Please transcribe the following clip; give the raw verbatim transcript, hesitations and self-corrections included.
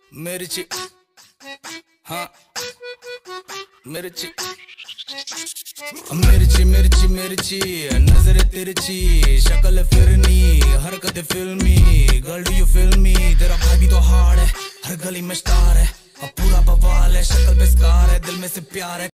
मिर्ची, हाँ मिर्ची मिर्ची मिर्ची मिर्ची नजरे तिरछी, शक्ल फिरनी, हरकत फिल्मी। Girl do you feel me? तेरा भाई भी तो हार्ड है, हर गली में स्टार है, अब पूरा बवाल है, शक्ल पे स्कार है, दिल में से प्यार है।